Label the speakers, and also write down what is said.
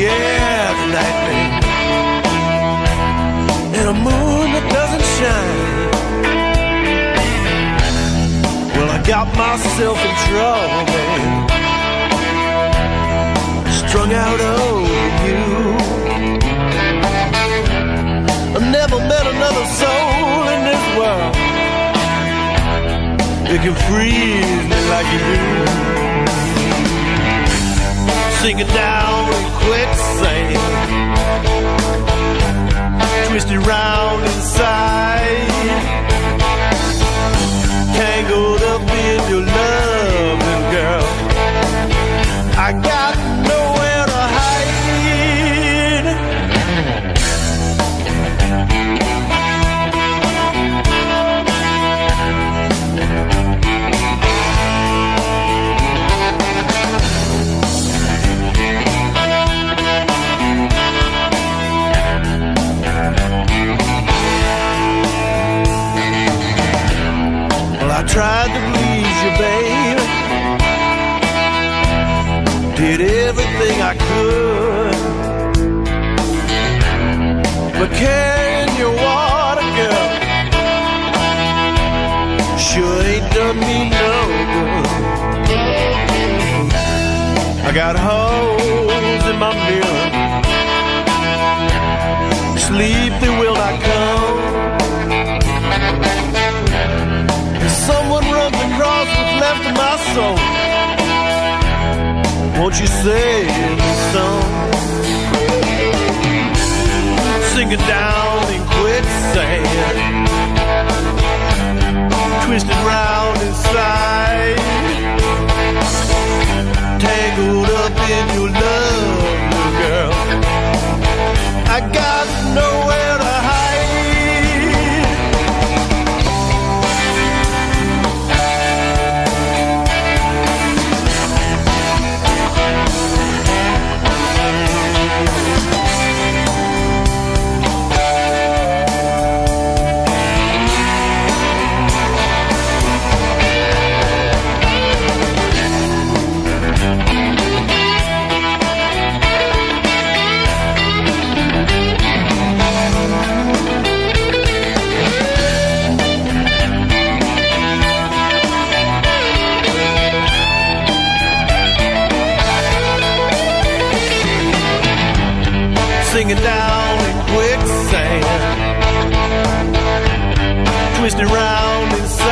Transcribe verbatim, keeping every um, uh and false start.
Speaker 1: Yeah, the night man. And a moon that doesn't shine. Well, I got myself in trouble, man. Strung out over you. I never met another soul in this world that can freeze me like you do. Sinking down in quicksand, twisted round inside, tangled up in your loving, girl. I got nowhere to hide. I tried to please you, babe. Did everything I could. But carrying your water, girl, sure ain't done me no good. I got holes in my mirror. Sleep they will not come. Someone runs across what's left of my soul. Won't you save me some? Sinking down in quicksand, twisted round inside, tangled up in your love, little girl. I got nowhere to hide. Sinking down in quicksand, twisted round inside.